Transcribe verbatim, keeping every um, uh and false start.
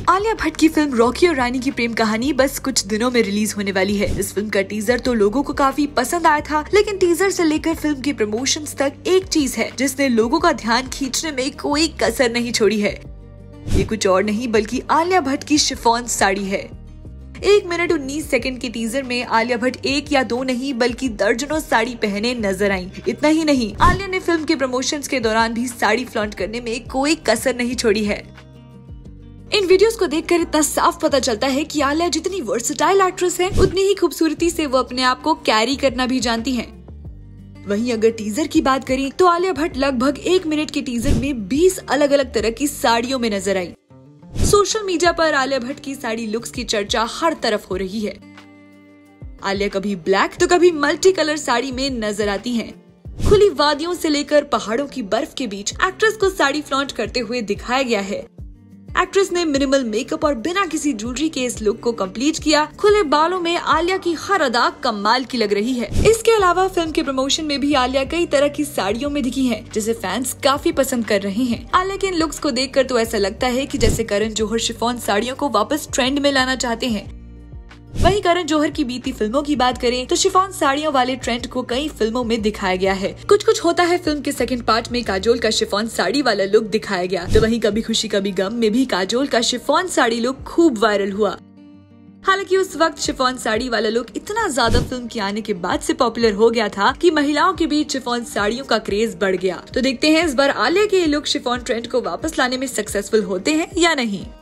आलिया भट्ट की film Rocky और रानी की प्रेम कहानी बस कुछ दिनों में रिलीज होने वाली है। इस फिल्म का टीजर तो लोगों को काफी पसंद आया था, लेकिन टीजर से लेकर फिल्म की प्रमोशंस तक एक चीज है जिसने लोगों का ध्यान खींचने में कोई कसर नहीं छोड़ी है। ये कुछ और नहीं बल्कि आलिया भट्ट की शिफॉन साड़ी है। एक मिनट उन्नीस सेकंड के टीजर में आलिया भट्ट एक या दो नहीं बल्कि दर्जनों साड़ी पहने नजर आई। इतना ही नहीं, आलिया ने फिल्म के प्रमोशंस के दौरान भी साड़ी फ्लॉन्ट करने में कोई कसर नहीं छोड़ी है। इन वीडियोस को देखकर इतना साफ पता चलता है कि आलिया जितनी वर्सेटाइल एक्ट्रेस है, उतनी ही खूबसूरती से वो अपने आप को कैरी करना भी जानती हैं। वहीं अगर टीजर की बात करें तो आलिया भट्ट लगभग एक मिनट के टीजर में बीस अलग अलग तरह की साड़ियों में नजर आई। सोशल मीडिया पर आलिया भट्ट की साड़ी लुक्स की चर्चा हर तरफ हो रही है। आलिया कभी ब्लैक तो कभी मल्टी कलर साड़ी में नजर आती हैं। खुली वादियों से लेकर पहाड़ों की बर्फ के बीच एक्ट्रेस को साड़ी फ्लॉन्ट करते हुए दिखाया गया है। एक्ट्रेस ने मिनिमल मेकअप और बिना किसी ज्वेलरी के इस लुक को कंप्लीट किया। खुले बालों में आलिया की हर अदा कमाल की लग रही है। इसके अलावा फिल्म के प्रमोशन में भी आलिया कई तरह की साड़ियों में दिखी है, जिसे फैंस काफी पसंद कर रहे हैं। आलिया के इन लुक्स को देखकर तो ऐसा लगता है कि जैसे करण जौहर शिफॉन साड़ियों को वापस ट्रेंड में लाना चाहते हैं। वहीं करण जौहर की बीती फिल्मों की बात करें तो शिफॉन साड़ियों वाले ट्रेंड को कई फिल्मों में दिखाया गया है। कुछ कुछ होता है फिल्म के सेकंड पार्ट में काजोल का शिफॉन साड़ी वाला लुक दिखाया गया, तो वहीं कभी खुशी कभी गम में भी काजोल का शिफॉन साड़ी लुक खूब वायरल हुआ। हालांकि उस वक्त शिफॉन साड़ी वाला लुक इतना ज्यादा फिल्म के आने के बाद से पॉपुलर हो गया था कि महिलाओं के बीच शिफॉन साड़ियों का क्रेज बढ़ गया। तो देखते हैं इस बार आलिया के ये लुक शिफॉन ट्रेंड को वापस लाने में सक्सेसफुल होते हैं या नहीं।